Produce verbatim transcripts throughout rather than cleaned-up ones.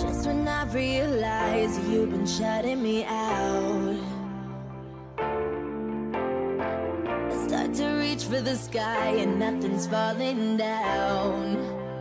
Just when I realize you've been shutting me out, I start to reach for the sky and nothing's falling down.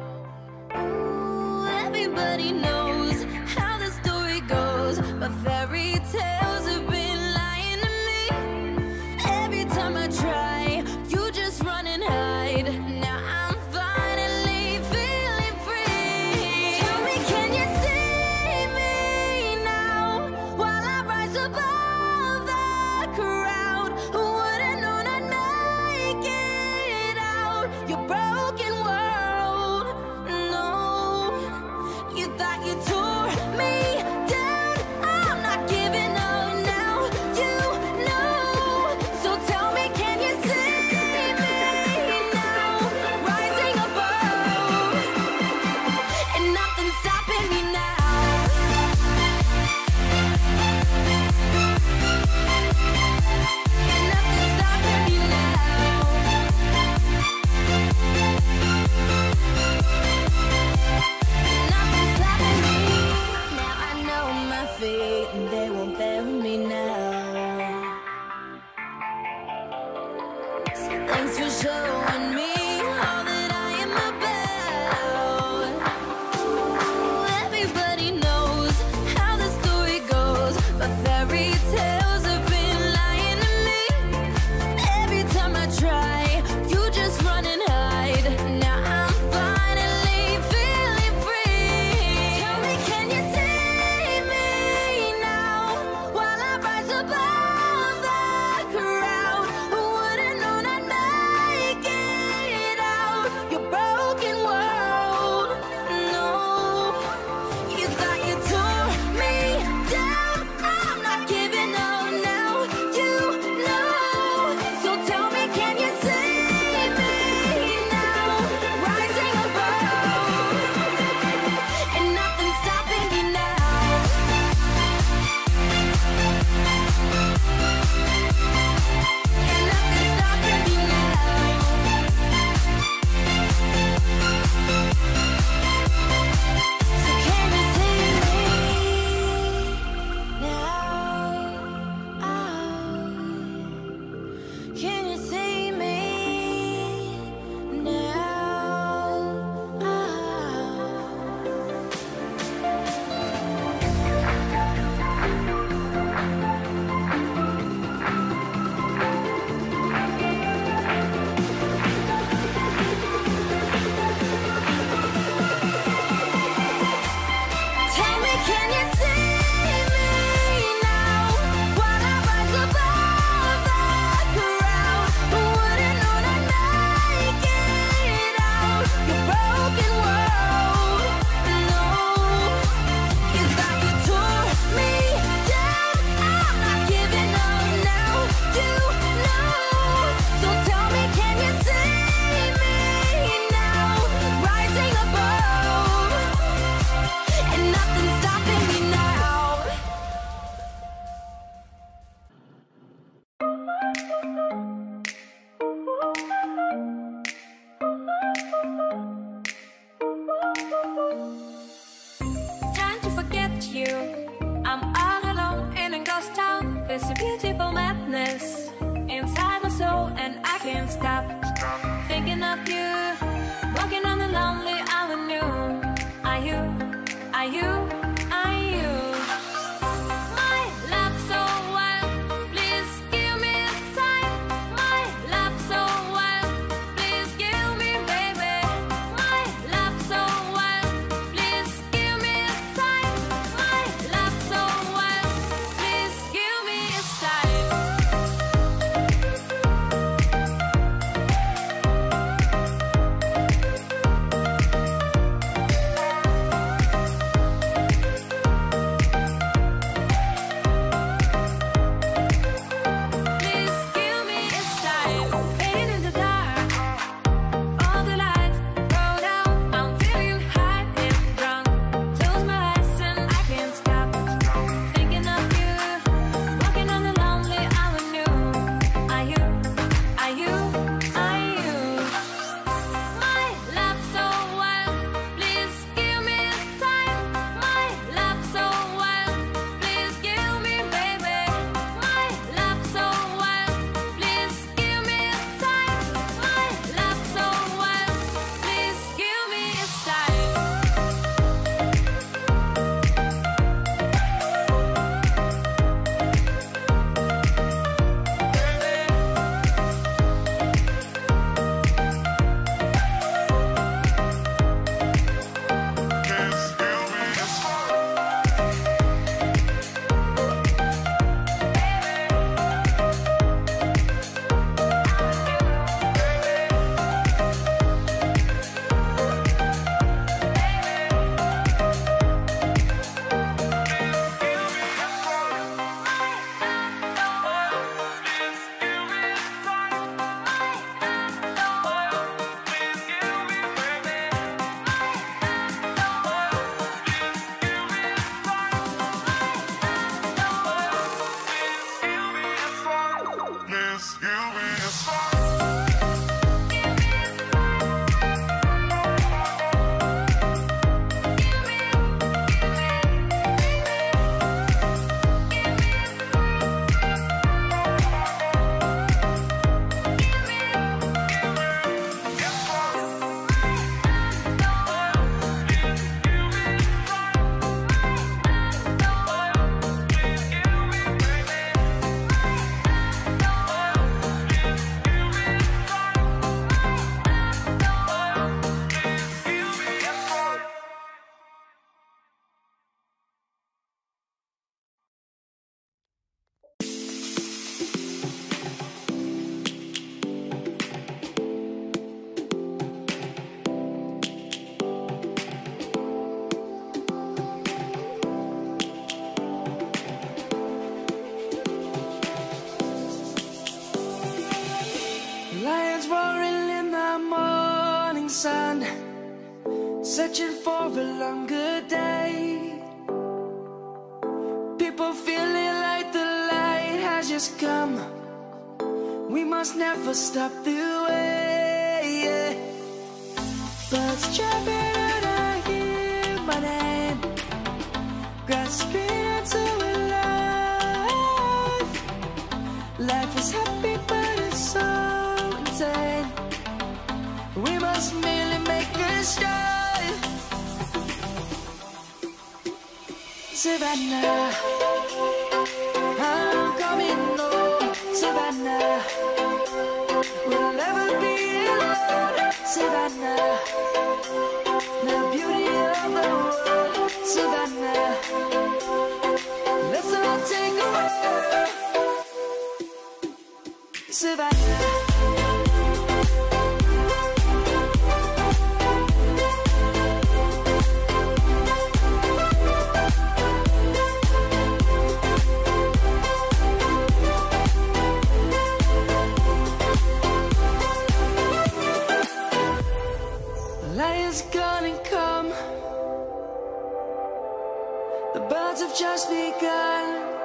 Ooh, everybody knows how the story goes, but fairy tales have been lying to me. Every time I try, you just run and hide. Now I'm finally feeling free. Tell me, can you see me now, while I rise above the crowd? Who would've known I'd make it out your broken world? No, you thought you tore me down. I'm not giving up now, you know. So tell me, can you see me now, rising above, and nothing's stopping me now. And nothing's stopping me now. Nothing's stopping me. Now I know my feet and they won't fail me now. So thanks for showing me all that I am about. Ooh, everybody knows how the story goes, but fairy tales have been lying to me. Every time I try, you just run and hide. Now I'm finally feeling free. Tell me, can you see me now, while I rise above the crowd? Who would've known I'd make it Lions roaring in the morning sun, searching for a longer day. People feeling like the light has just come. We must never stop the way. Birds chirping and I hear my name, grasping into a life. Life is happy but it's so insane. We must merely make a start. Savannah, I'm coming home. Savannah, we'll never be alone. Savannah, the beauty of the world. Savannah, let's all take a walk. Savannah. Lion's gonna come. The birds have just begun.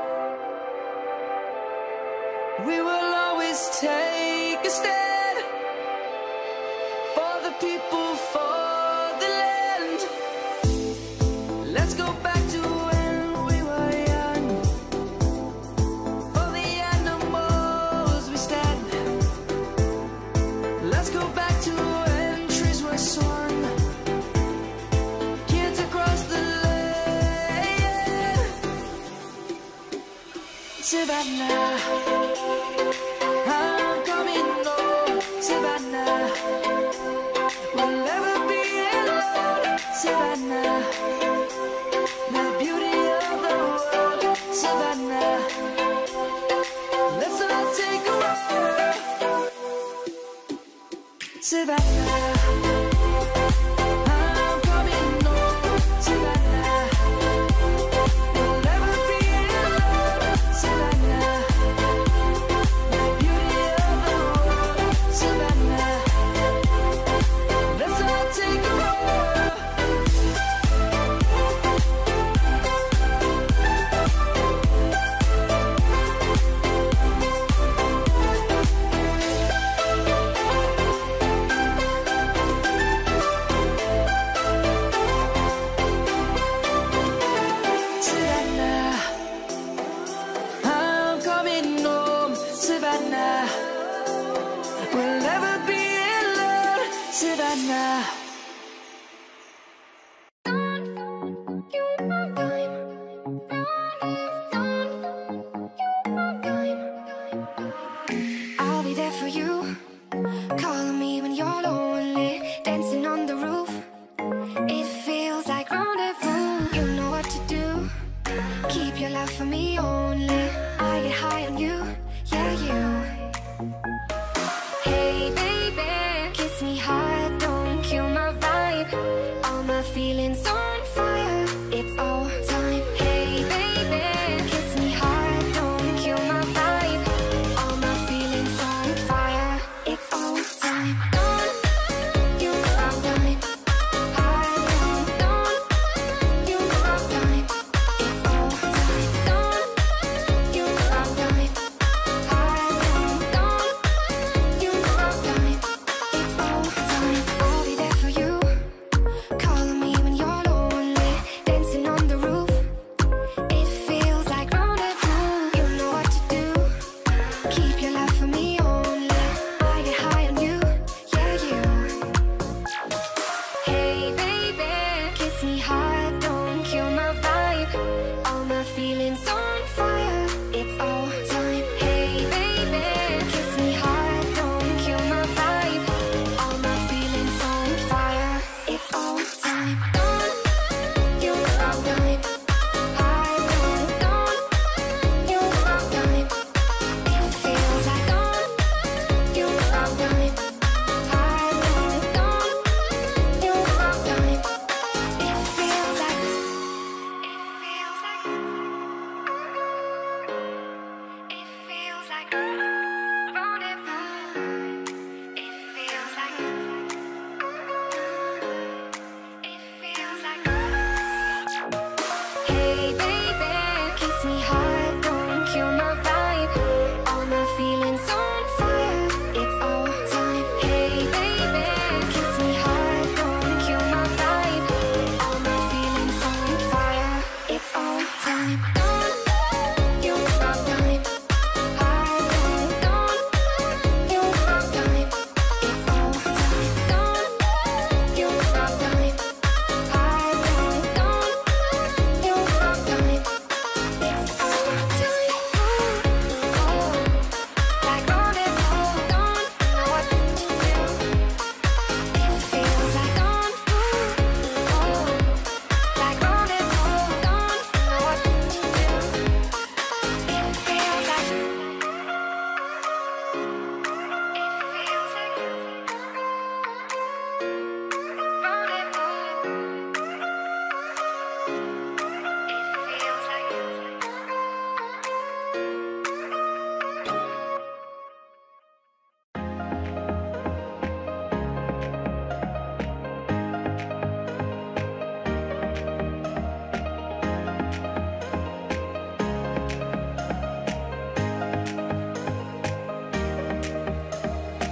We will always take a stand for the people, for the land. Let's go back to when we were young. For the animals we stand. Let's go back to when trees were swung. Kids across the land. Savannah, I'm coming home. Savannah, we'll never be alone. Savannah, the beauty of the world. Savannah, let's all take a walk. Savannah, I'm coming home. Savannah, we'll never be alone. Savannah, the beauty of the world. Savannah, let's all take a walk. Savannah, I'm coming home. Savannah, we'll never be alone. Savannah. I'll be there for you, calling me when you're lonely, dancing on the roof. It feels like rendezvous. You know what to do. Keep your love for me only. I get high on you, yeah you. Hey baby, kiss me hard, don't kill my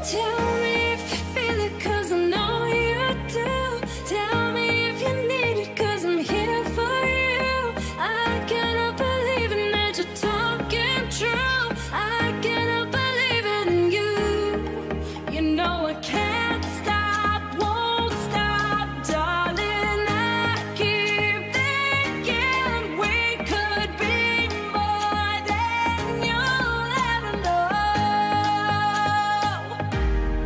Tell me if you feel it, cause I know you do. Tell me if you need it, cause I'm here for you. I cannot believe it that you're talking true. I cannot believe it in you. You know I can't stop, won't stop, darling. I keep thinking we could be more than you'll ever know.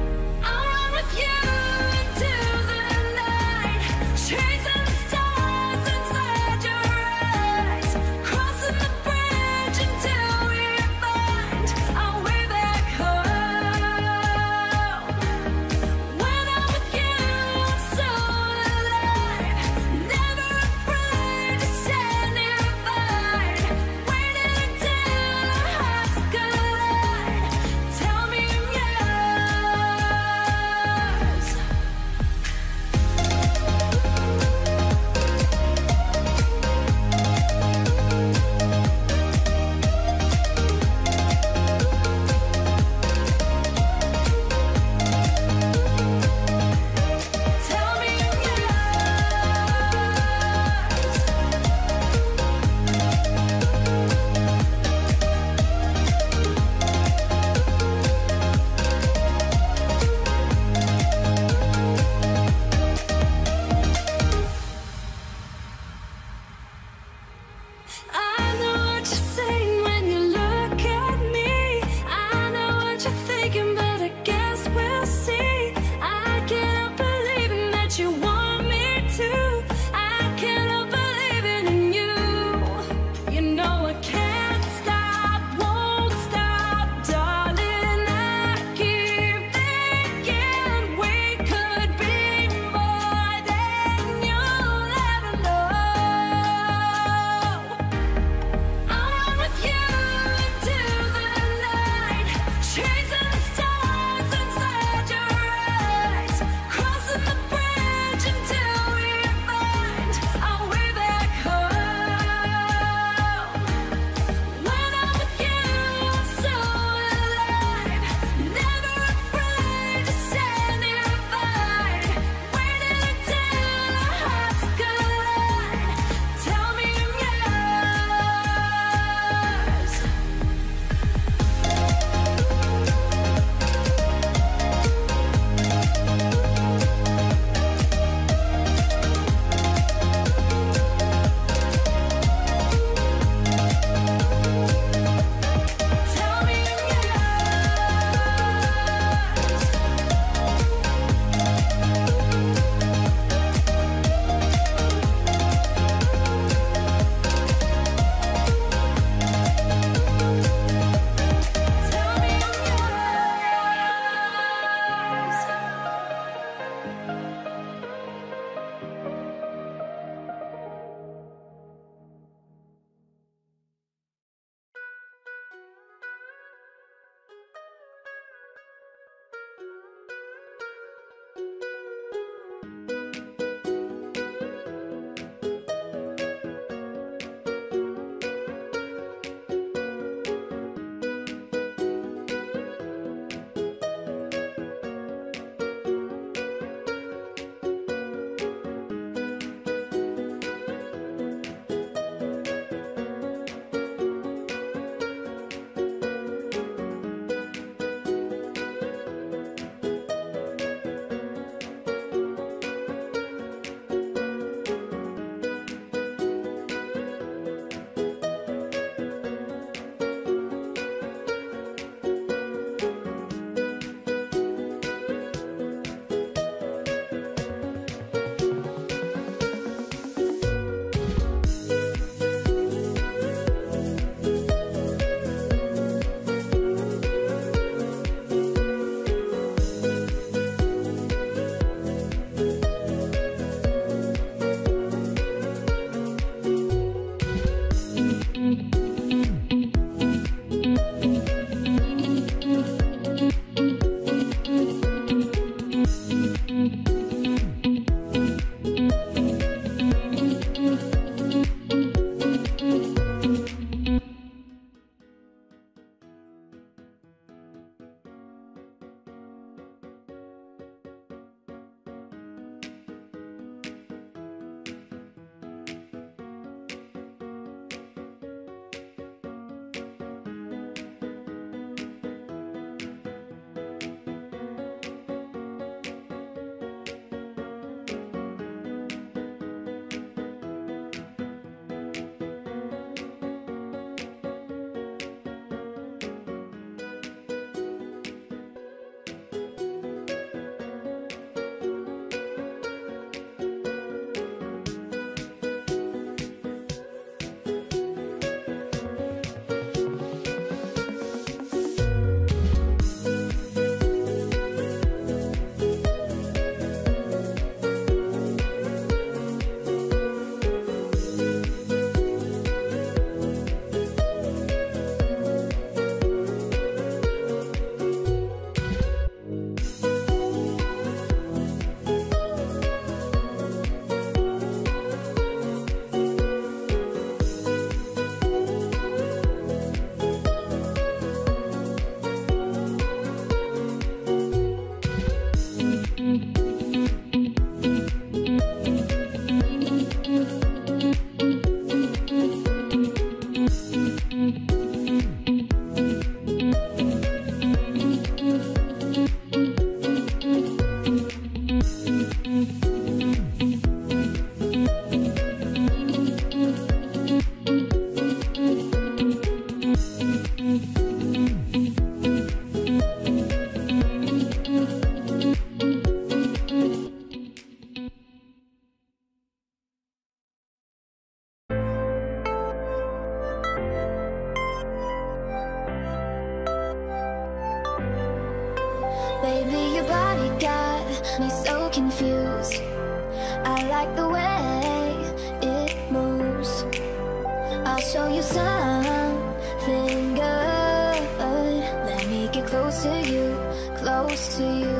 Baby, your body got me so confused. I like the way it moves. I'll show you something good. Let me get close to you, close to you.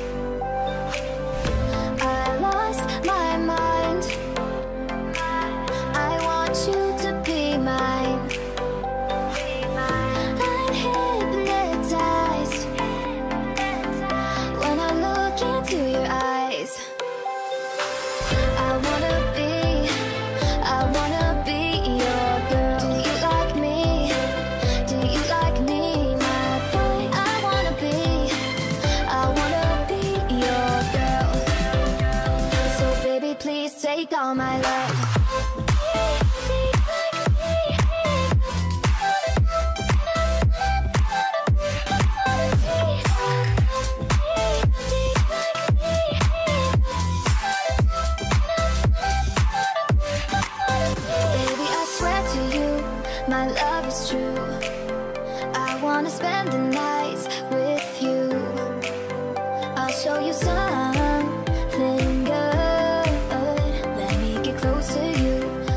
I lost my mind. I want you to be mine. I'm hypnotized when I look into your eyes. I wanna be, I wanna be your girl. Do you like me? Do you like me, my boy? I wanna be, I wanna be your girl. So baby, please take all my love. Baby, I swear to you, my love is true. I wanna spend the nights with you. I'll show you something good. Let me get close to you,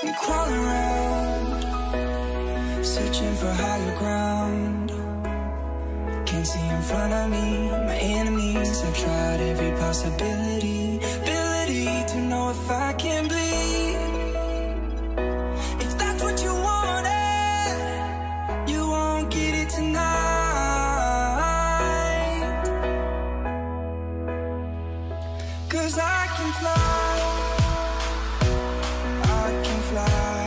I'm crawling around, searching for higher ground. Can't see in front of me, my enemies. I've tried every possibility, ability to know if I can bleed. If that's what you wanted, you won't get it tonight. 'Cause I can fly, I can fly,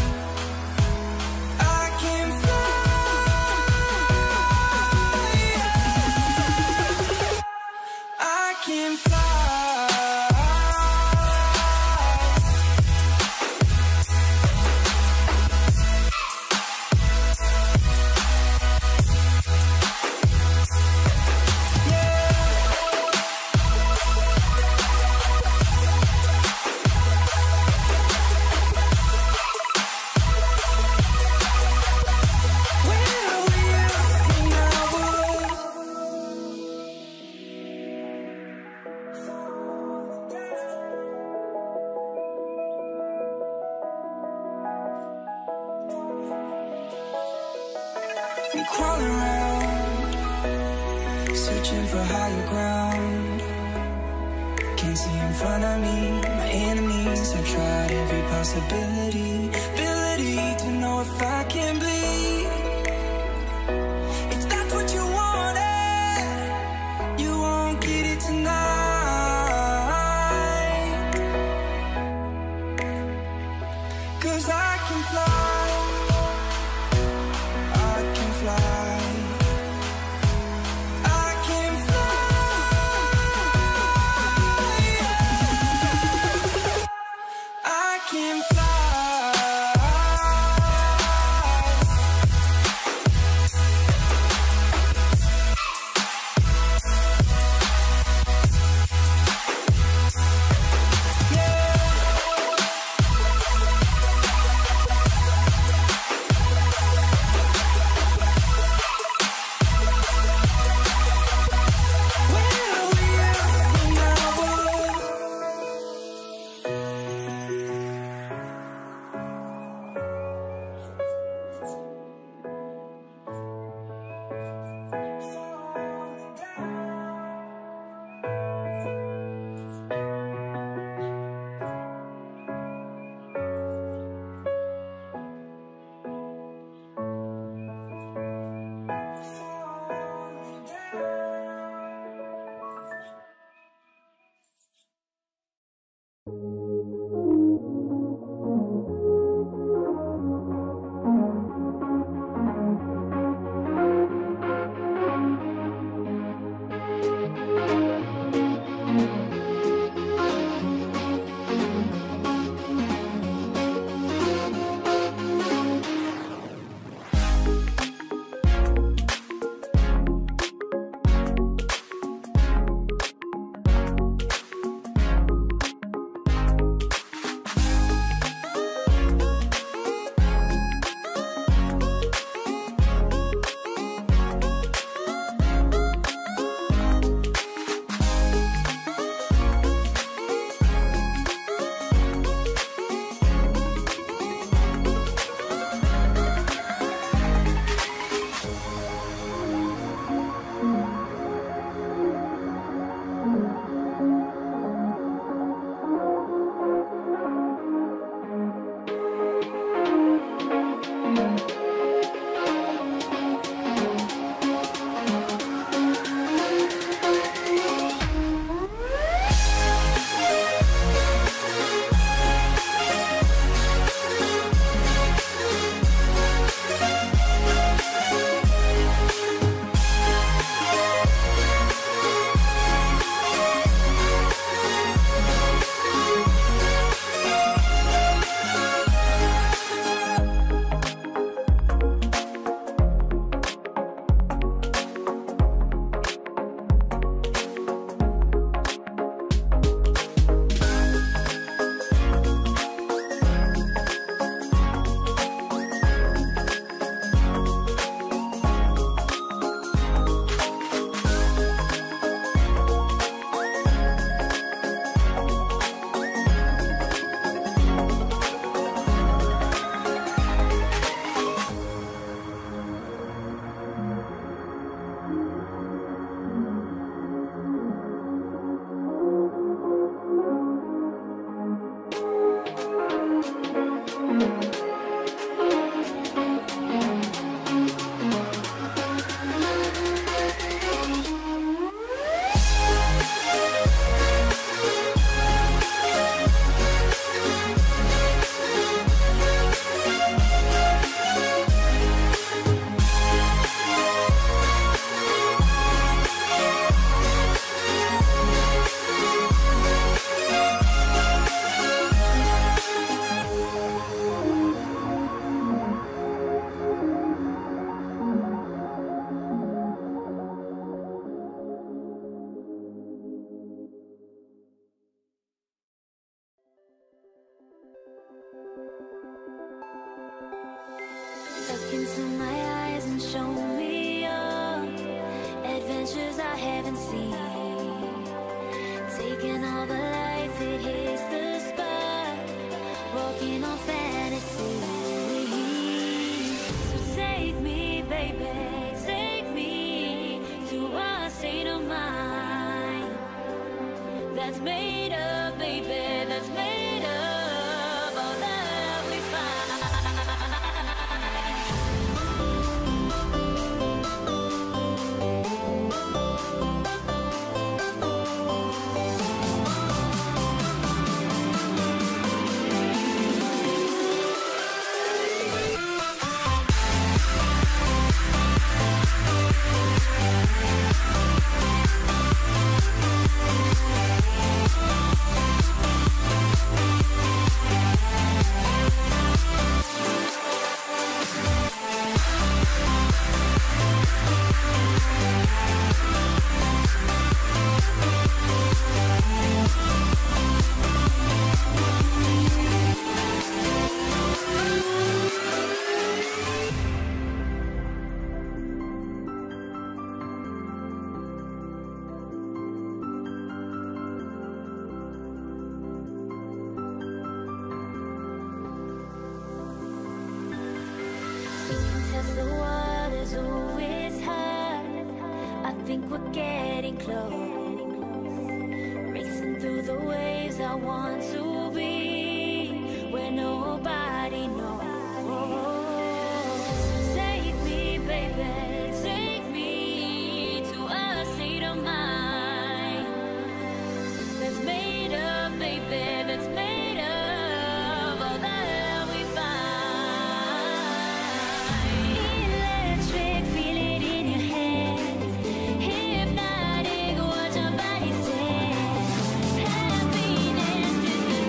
I can fly, I can fly. I'm crawling around, searching for higher ground. Can't see in front of me, my enemies. I've tried every possibility, ability to know if I can bleed. If that's what you wanted, you won't get it tonight. 'Cause I can fly, I can fly, I can fly, I can fly. that's made of, baby, that's made of all that we find. Test the waters, ooh, it's hot. I think we're getting close. Racing through the waves, I want to be where nobody knows. Take me, baby, take me to a state of mind that's made of, baby, that's made of all that we find. Electric, feel it in your hands. Hypnotic, watch your body stand. Happiness, this is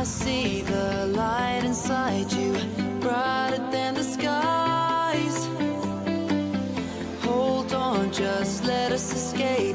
I see the light inside you, brighter than the skies. Hold on, just let us escape.